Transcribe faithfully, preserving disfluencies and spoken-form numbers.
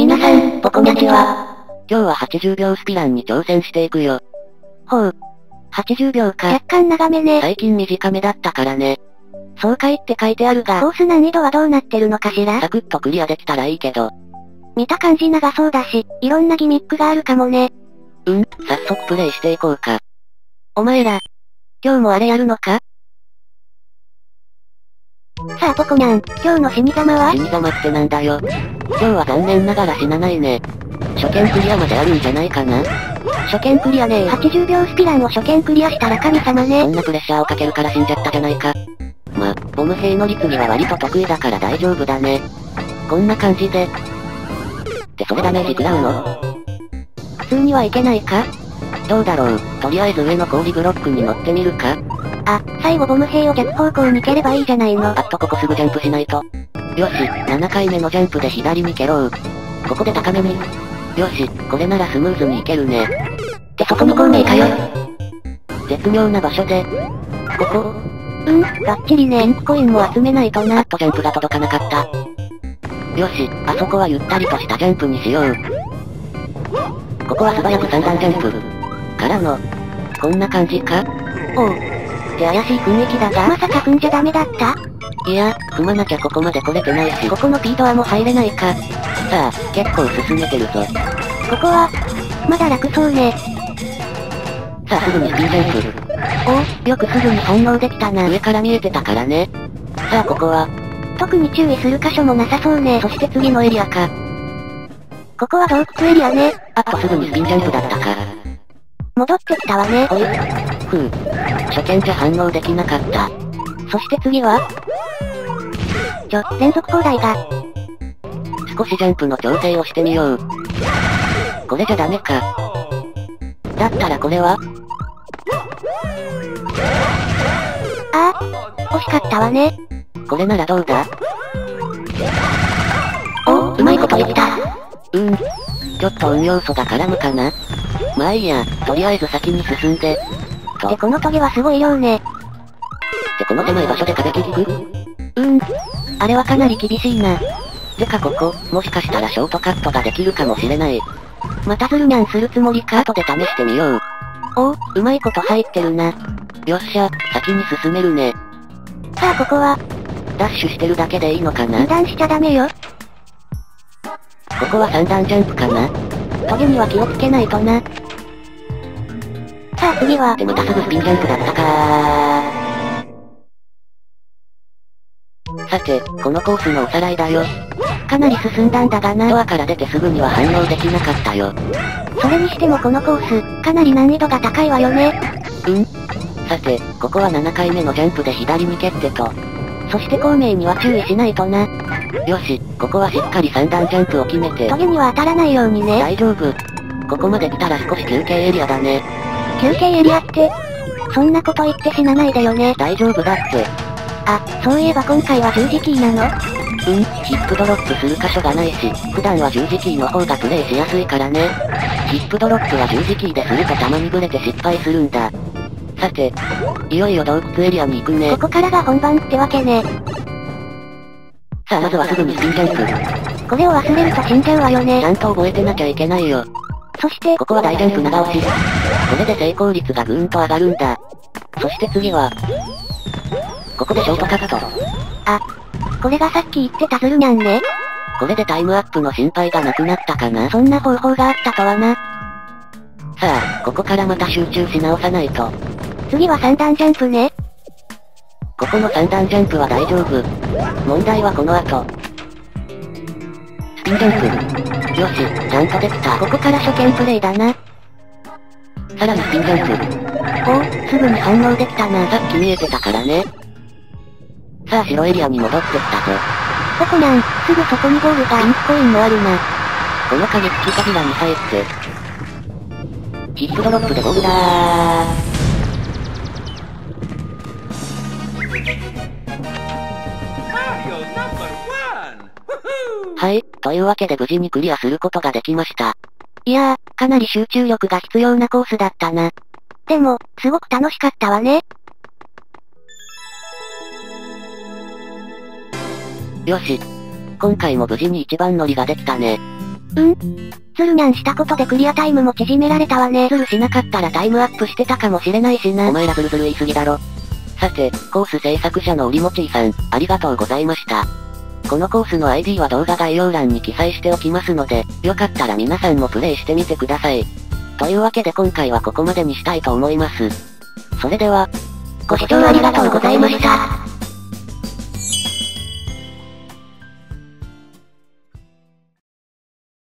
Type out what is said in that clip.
皆さん、ポコニャチは。 今日ははちじゅうびょうスピランに挑戦していくよ。 ほう。 はちじゅうびょうか。 若干長めね。 最近短めだったからね。爽快って書いてあるが。 コース難易度はどうなってるのかしら？ サクッとクリアできたらいいけど。 見た感じ長そうだし、いろんなギミックがあるかもね。 うん、早速プレイしていこうか。 お前ら、今日もあれやるのか？さあポコニャン、今日の死に様は？ 死に様ってなんだよ。今日は残念ながら死なないね。初見クリアまであるんじゃないかな。 初見クリアねー。はちじゅうびょうスピランを初見クリアしたら神様ね。 そんなプレッシャーをかけるから死んじゃったじゃないか。ま、ボム兵乗り継ぎは割と得意だから大丈夫だね。こんな感じで。ってそれダメージ食らうの？ 普通にはいけないか？ どうだろう。とりあえず上の氷ブロックに乗ってみるか？ あ、最後ボム兵を逆方向に蹴ればいいじゃないの。 あっとここすぐジャンプしないと。よし、ななかいめのジャンプで左に蹴ろう。ここで高めに。よし、これならスムーズにいけるね。 ってそこに孔明かよ。 絶妙な場所で。ここ？ うん、バッチリね。ピンクコインも集めないとな。 あっとジャンプが届かなかった。よし、あそこはゆったりとしたジャンプにしよう。ここは素早くさん段ジャンプ。からの、こんな感じか？ おう。って怪しい雰囲気だが。まさか踏んじゃダメだった？ いや、踏まなきゃここまで来れてないし。 ここの P ドアも入れないか。 さあ、結構進めてるぞ。 ここは、まだ楽そうね。 さあすぐにスピンジャンプ。 おお、よくすぐに反応できたな。 上から見えてたからね。さあここは、 特に注意する箇所もなさそうね。 そして次のエリアか。 ここは洞窟エリアね。 あっとすぐにスピンジャンプだったか。 戻ってきたわね。 おい。ふう。初見じゃ反応できなかった。 そして次はちょ、連続砲台が。 少しジャンプの調整をしてみよう。これじゃダメか。だったらこれは？ ああ、惜しかったわね。 これならどうだ？ お、うまいこと言った。 うーん。ちょっと運要素が絡むかな。まあいいや、とりあえず先に進んで。 と。でこのトゲはすごい量ね。 ってこの狭い場所で壁切りく？ うーん。あれはかなり厳しいな。 てかここ、もしかしたらショートカットができるかもしれない。 またズルニャンするつもりか？ 後で試してみよう。 おお、うまいこと入ってるな。 よっしゃ、先に進めるね。 さあここは、 ダッシュしてるだけでいいのかな？ 油断しちゃダメよ。 ここはさん段ジャンプかな？ トゲには気をつけないとな。さあ次は、 でまたすぐスピンジャンプだったかー。さて、このコースのおさらいだよ。 かなり進んだんだがな。 ドアから出てすぐには反応できなかったよ。 それにしてもこのコース、かなり難易度が高いわよね。 うん。さて、ここはななかいめのジャンプで左に蹴ってと。 そして孔明には注意しないとな。 よし、ここはしっかりさん段ジャンプを決めて。 トゲには当たらないようにね。 大丈夫。ここまで来たら少し休憩エリアだね。 休憩エリアって、そんなこと言って死なないでよね。 大丈夫だって。 あ、そういえば今回は十字キーなの？ うん、ヒップドロップする箇所がないし、普段は十字キーの方がプレイしやすいからね。ヒップドロップは十字キーでするとたまにブレて失敗するんだ。さて、いよいよ洞窟エリアに行くね。 ここからが本番ってわけね。 さあまずはすぐにスピンジャンプ。 これを忘れると死んじゃうわよね。 ちゃんと覚えてなきゃいけないよ。 そして、 ここは大ジャンプ長押し。これで成功率がぐーんと上がるんだ。そして次は、ここでショートカット。 あ、これがさっき言ってたズルニャンね。 これでタイムアップの心配がなくなったかな。 そんな方法があったとはな。 さあ、ここからまた集中し直さないと。 次はさん段ジャンプね。 ここのさん段ジャンプは大丈夫。問題はこの後。スピンジャンプ。よし、ちゃんとできた。 ここから初見プレイだな。 さらにスピンジャンプ。 おお、すぐに反応できたな。 さっき見えてたからね。さあ白エリアに戻ってきたぞ。 ポコニャン、すぐそこにゴールがピンクコインもあるな。 この影付き扉に入って。ヒップドロップでゴールだー。はい、というわけで無事にクリアすることができました。 いやー、かなり集中力が必要なコースだったな。でも、すごく楽しかったわね。 よし。今回も無事に一番乗りができたね。 うん。ズルニャンしたことでクリアタイムも縮められたわね。 ズルしなかったらタイムアップしてたかもしれないしな。お前らズルズル言いすぎだろ。さて、コース制作者のオリモチーさん、ありがとうございました。このコースの アイディー は動画概要欄に記載しておきますので、よかったら皆さんもプレイしてみてください。というわけで今回はここまでにしたいと思います。それでは、 ご視聴ありがとうございました。